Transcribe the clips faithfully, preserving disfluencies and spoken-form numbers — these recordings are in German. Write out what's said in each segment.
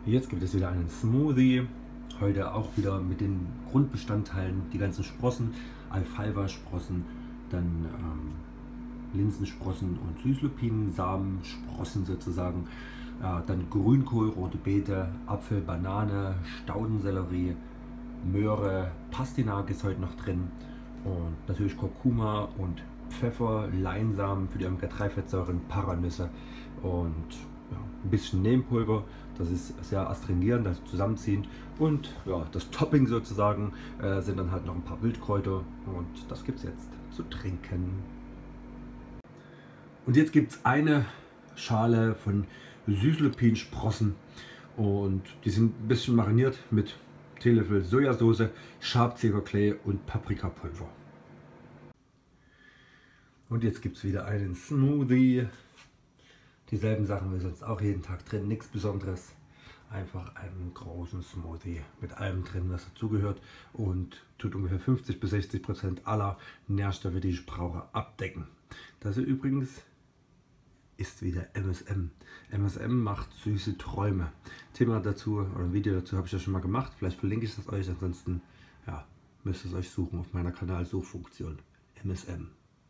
Jetzt gibt es wieder einen Smoothie. Heute auch wieder mit den Grundbestandteilen, die ganzen Sprossen, Alfalfa-Sprossen, dann ähm, Linsensprossen und Süßlupinensamen, Sprossen sozusagen. Ja, dann Grünkohl, rote Beete, Apfel, Banane, Staudensellerie, Möhre, Pastinak ist heute noch drin und natürlich Kurkuma und Pfeffer, Leinsamen für die Omega drei Fettsäuren, Paranüsse und ja, ein bisschen Nebenpulver. Das ist sehr astringierend, also zusammenziehend. Und ja, das Topping sozusagen äh, sind dann halt noch ein paar Wildkräuter und das gibt es jetzt zu trinken. Und jetzt gibt es eine Schale von Süßlupinsprossen und die sind ein bisschen mariniert mit Teelöffel Sojasauce, Schabziegerklee und Paprikapulver. Und jetzt gibt es wieder einen Smoothie. Dieselben Sachen wie sonst auch jeden Tag drin, nichts Besonderes. Einfach einen großen Smoothie mit allem drin, was dazugehört und tut ungefähr fünfzig bis sechzig Prozent aller Nährstoffe, die ich brauche, abdecken. Das hier übrigens ist wieder M S M. M S M macht süße Träume. Thema dazu oder ein Video dazu habe ich ja schon mal gemacht. Vielleicht verlinke ich das euch, ansonsten ja, müsst ihr es euch suchen auf meiner Kanalsuchfunktion. M S M.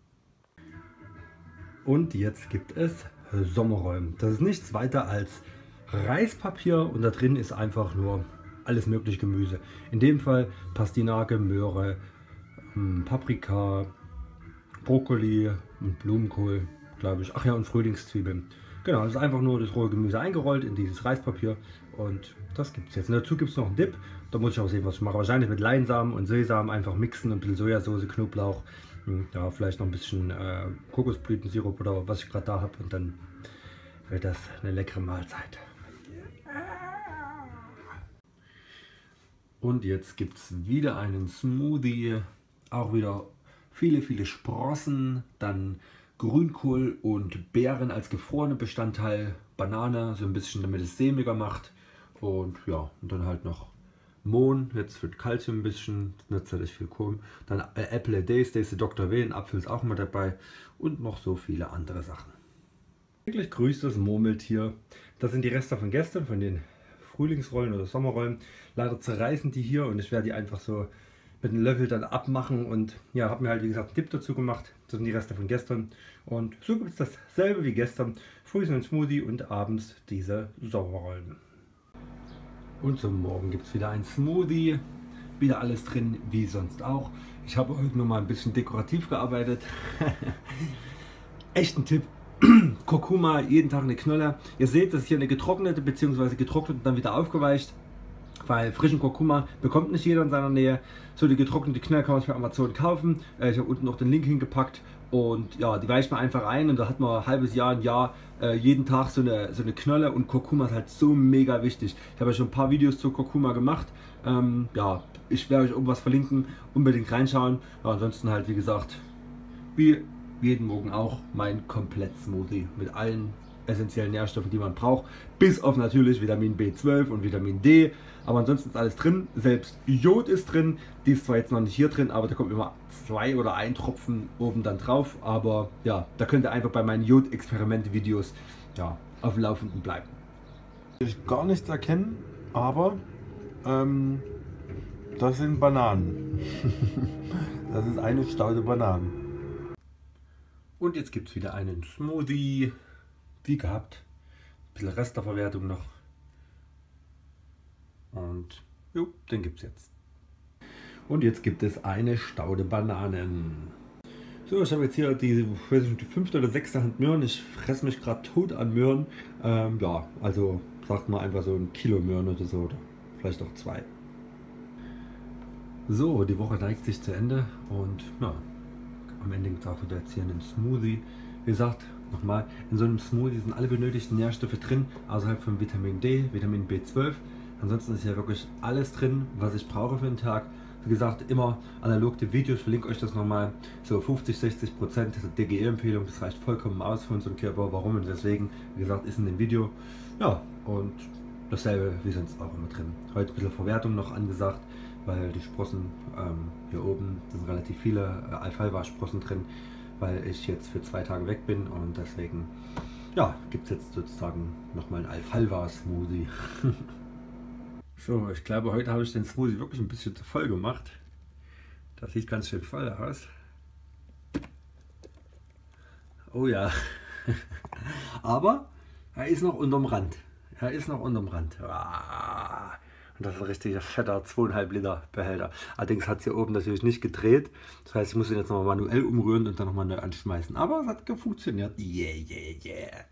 Und jetzt gibt es Sommerrollen. Das ist nichts weiter als Reispapier und da drin ist einfach nur alles mögliche Gemüse. In dem Fall Pastinake, Möhre, Paprika, Brokkoli und Blumenkohl, glaube ich. Ach ja, und Frühlingszwiebeln. Genau, das ist einfach nur das rohe Gemüse eingerollt in dieses Reispapier und das gibt es jetzt. Und dazu gibt es noch einen Dip. Da muss ich auch sehen, was ich mache. Wahrscheinlich mit Leinsamen und Sesam einfach mixen und ein bisschen Sojasauce, Knoblauch. Ja, vielleicht noch ein bisschen äh, Kokosblütensirup oder was ich gerade da habe und dann wird das eine leckere Mahlzeit. Und jetzt gibt es wieder einen Smoothie, auch wieder viele, viele Sprossen, dann Grünkohl und Beeren als gefrorene Bestandteil, Banane, so ein bisschen damit es sämiger macht und ja, und dann halt noch Mohn, jetzt wird Kalzium ein bisschen, natürlich viel Kohl. Dann äh, Apple a Day, Stacey Doktor W, ein Apfel ist auch mal dabei und noch so viele andere Sachen. Wirklich grüßt das Murmeltier. Das sind die Reste von gestern, von den Frühlingsrollen oder Sommerrollen. Leider zerreißen die hier und ich werde die einfach so mit einem Löffel dann abmachen und ja, habe mir halt wie gesagt einen Dip dazu gemacht. Das sind die Reste von gestern und so gibt es dasselbe wie gestern. Früh ein Smoothie und abends diese Sommerrollen. Und zum Morgen gibt es wieder ein Smoothie, wieder alles drin wie sonst auch. Ich habe heute nur mal ein bisschen dekorativ gearbeitet. Echt ein Tipp, Kurkuma, jeden Tag eine Knolle. Ihr seht, das ist hier eine getrocknete bzw. getrocknet und dann wieder aufgeweicht. Weil frischen Kurkuma bekommt nicht jeder in seiner Nähe. So die getrocknete Knolle kann man sich bei Amazon kaufen. Ich habe unten noch den Link hingepackt. Und ja, die weicht man einfach ein und da hat man ein halbes Jahr, ein Jahr, äh, jeden Tag so eine, so eine Knolle und Kurkuma ist halt so mega wichtig. Ich habe ja schon ein paar Videos zu Kurkuma gemacht. Ähm, ja, ich werde euch irgendwas verlinken, unbedingt reinschauen. Ja, ansonsten halt wie gesagt, wie jeden Morgen auch mein Komplett-Smoothie mit allen essentiellen Nährstoffen, die man braucht, bis auf natürlich Vitamin B zwölf und Vitamin D, aber ansonsten ist alles drin, selbst Jod ist drin, die ist zwar jetzt noch nicht hier drin, aber da kommt immer zwei oder ein Tropfen oben dann drauf, aber ja, da könnt ihr einfach bei meinen Jod-Experiment-Videos ja, auf dem Laufenden bleiben. Ich gar nichts erkennen, aber ähm, das sind Bananen. Das ist eine Staude Bananen. Und jetzt gibt es wieder einen Smoothie. Wie gehabt, ein bisschen Restverwertung noch und jo, den gibt es jetzt. Und jetzt gibt es eine Staude Bananen. So, ich habe jetzt hier die, ich weiß nicht, die fünfte oder sechste Hand Möhren. Ich fresse mich gerade tot an Möhren. Ähm, ja, also sagt mal einfach so ein Kilo Möhren oder so, oder vielleicht auch zwei. So, die Woche neigt sich zu Ende und ja, am Ende gibt es auch wieder jetzt hier einen Smoothie. Wie gesagt, nochmal, in so einem Smoothie sind alle benötigten Nährstoffe drin, außerhalb von Vitamin D, Vitamin B zwölf. Ansonsten ist hier wirklich alles drin, was ich brauche für den Tag. Wie gesagt, immer analog die Videos, verlinke euch das nochmal. So fünfzig, sechzig Prozent D G E-Empfehlung, das reicht vollkommen aus für unseren Körper. Warum und deswegen, wie gesagt, ist in dem Video. Ja, und dasselbe wie sonst auch immer drin. Heute ein bisschen Verwertung noch angesagt, weil die Sprossen ähm, hier oben, da sind relativ viele äh, Alfalfa-Sprossen drin, weil ich jetzt für zwei Tage weg bin und deswegen ja, gibt es jetzt sozusagen nochmal einen Alfalfa-Smoothie. So, ich glaube, heute habe ich den Smoothie wirklich ein bisschen zu voll gemacht. Das sieht ganz schön voll aus. Oh ja. Aber er ist noch unterm Rand. Er ist noch unterm Rand. Ah. Und das ist ein richtiger fetter zwei Komma fünf Liter Behälter. Allerdings hat es hier oben natürlich nicht gedreht. Das heißt, ich muss ihn jetzt nochmal manuell umrühren und dann nochmal neu anschmeißen. Aber es hat funktioniert. Yeah, yeah, yeah.